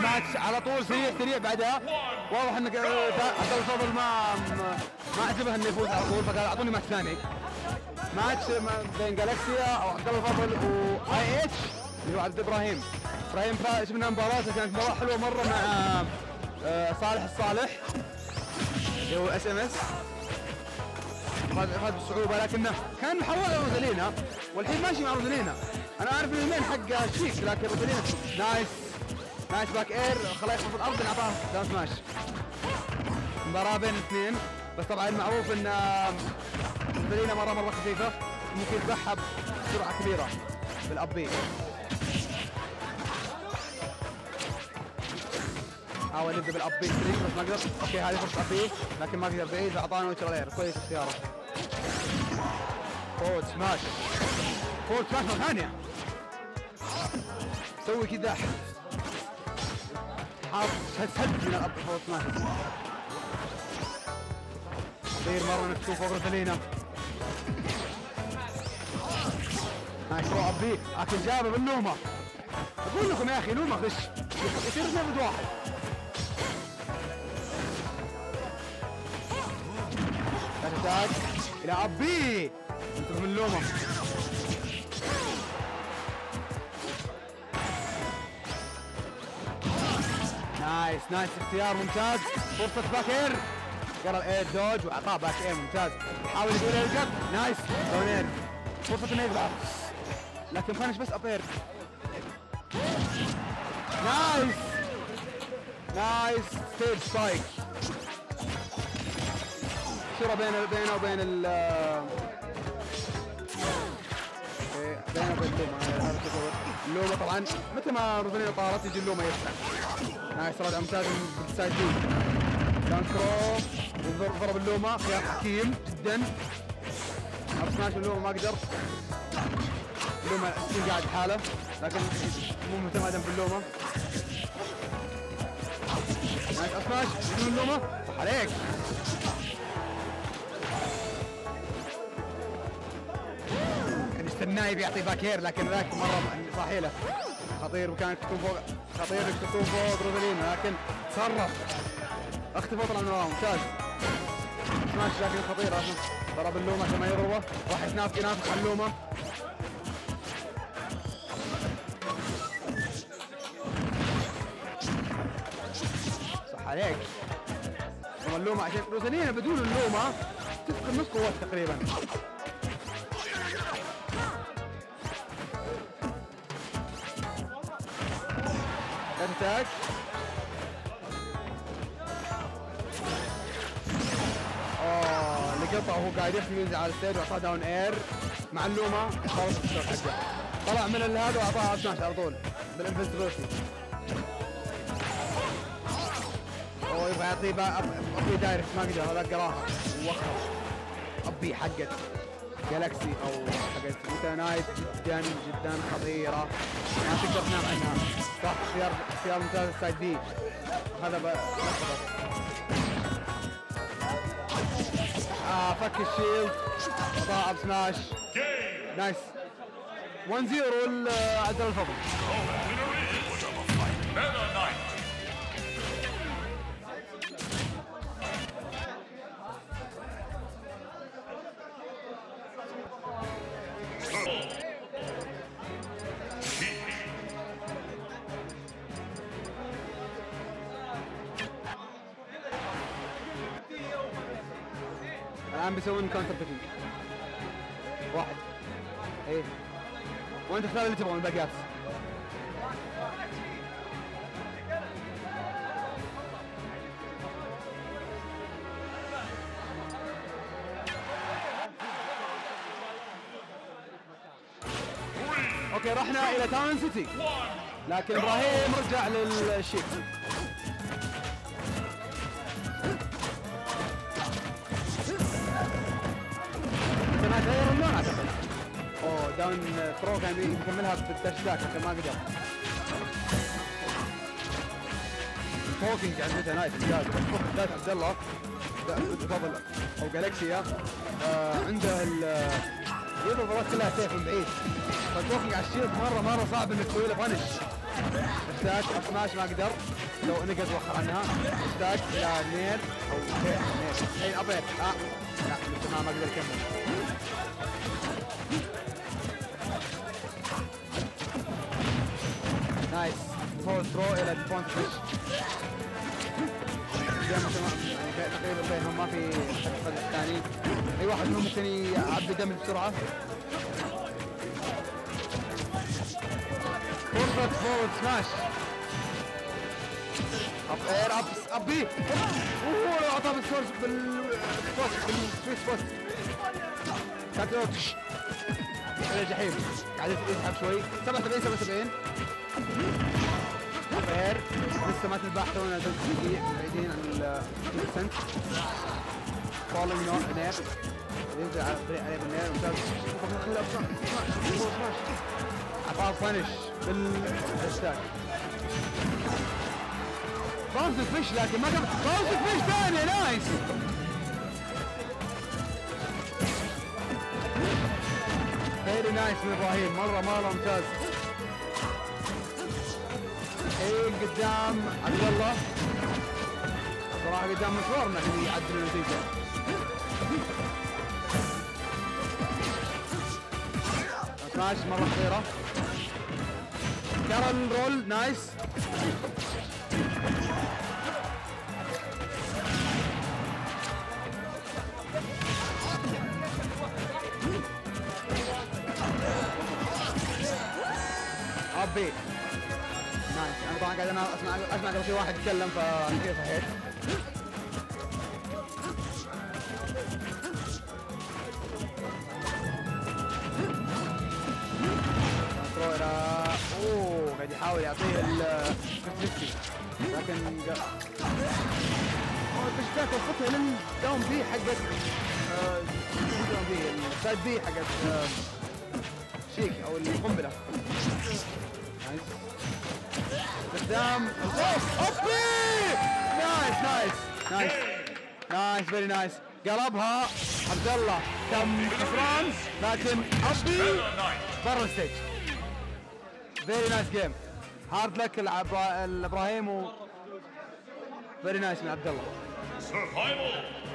الماتش على طول سريع بعدها. واضح انك عبد الفضل ما عجبه انه يفوز على طول، فقال اعطوني ماتش ثاني. ماتش بين جالكسيا او عبد الفضل واي اتش اللي هو عبد ابراهيم. شفنا مباراة كانت مباراة حلوة مرة مع صالح الصالح اللي هو اس ام اس. فاز بالصعوبة لكنه كان محول على روزالينا، والحين ماشي مع روزالينا. انا عارف ان المين حق شيك، لكن روزالينا نايس باك اير، خلاه يخطف الارض اعطاه داون سماش. مباراة بين الاثنين، بس طبعا معروف ان روزالينا مرة خفيفة، ممكن يذبحها بسرعة كبيرة بالابي. حاول يبدا بالابي سترينج بس ما قدر. اوكي هذه فرصة ابي لكن ما قدر بعيد، اعطانا ويتشر اير. كويس اختياره. فورد سماش مرة ثانية. سوي كذا حاط هد من الاب فورد سماش. كثير مرة نكتب فوق روزالينا. نايس رو ابي لكن جابه بالنومة. اقول لكم يا اخي نومة غش يصير 2-1. تحتاج الى ابي انتبه من لومه. نايس اختيار ممتاز. فرصة باك اير، قرا الاير دوج واعطاه باك اير ممتاز. يحاول يقول يلقط. نايس دونير، فرصة انه يضغط لكن فانش بس ابير. نايس ستيج سبايك. شرى بينه وبين اللومة طبعا متى ما روزالينا طارت يجي اللومة يفتح. نايس رجع ممتاز بالسايد دي. دان كرو ضرب اللومة، خيار حكيم جدا. اب سماش اللومة ما قدر. اللومة قاعد حاله لكن مو مهتم باللومة. نايس اب سماش من اللومة. صح عليك. النايب يعطي باكير لكن ذاك مرة صاحيله خطير، وكانت تكون فوق خطير انك تكون فوق روزالينا لكن تصرف. اختفى طلع من وراه ممتاز. سماش لكن خطير عشان ضرب اللومة عشان ما يضربه. راح ينافق على اللومة. صح عليك. اللومة عشان روزالينا بدون اللومة تفقد نص قوة تقريبا. اتاك لقطه وهو قاعد ينزل على الستيج واعطاه داون اير مع اللومه. خلص الشوط حقه، طلع من هذا واعطاه سماش على طول بالانفنسبيلتي. يبغى يعطيه ابي دايركت ما قدر، هذاك قراها ووخر. ابي حقت جالكسي او حقت ميتانايت جدا خطيره، ما تقدر تنام عنها. صح اختيار ممتاز السايد بي. هذا فك الشيلد وطاع سماش. نايس 1-0 لعبد الفضل. الآن بيسوون كاونتر بيكينج واحد. ايه وانت اختار اللي تبغى من الباقيات. اوكي رحنا الى تاون سيتي لكن ابراهيم رجع للشيك. ما تغير اللون اعتقد. داون ثرو كان يكملها بالتشباك لكن ما قدر. فوكينج عند نايت ممتاز. ذات عبد الله تفضل او جالكسيا عنده يضرب الضربات كلها سيف من بعيد، فالفوكينج على الشيلد مره صعب انك تسوي له بانش اشتاك سماش ما قدر، لو نقز وخر عنها. اشتاك الى نير او نير الحين ابيض. لا لسه ما قدر يكمل. نايس فول ثرو الى بوينت فيش. يعني تقريبا بينهم ما في حد الثاني. اي واحد منهم ممكن يعبي دم بسرعه. فرصة فورورد سماش. اب اير اب بي. اوه اعطاه بالسورس بالسبوت بالسويت سبوت. كاتلوتش الى جحيم. قاعد يسحب شوي. 77 77. اب اير لسه ما تنباح تونا بعيدين عن السنت. فولينج نور نير. ينزل على الطريق عليه بالنير ممتاز. خلاه سماش. عطاه فانش بالاشتاك. باونس فيش لكن ما كان باونس فيش ثاني. نايس. فيري نايس من ابراهيم. مرة ممتاز. الحين قدام عبد الله. صراحة قدام مشوار انه يعدل النتيجة. سماش مرة خطيرة. كارل رول نايس. ابي نايس. انا طبعا قاعد اسمع قبل شوي واحد يتكلم فعشان كذا صحيت. اوه قاعد يحاول يعطيه ال 50 لكن البشتات وصلتها للداون بي حقت الداون بي السايد بي حقت شيك او القنبله. نايس قدام. اوبي نايس فيري نايس. قلبها عبد الله كم خسران لكن ابي برا الستيج. فيري نايس جيم. هارد لك الابراهيم و فيري نايس من عبد الله.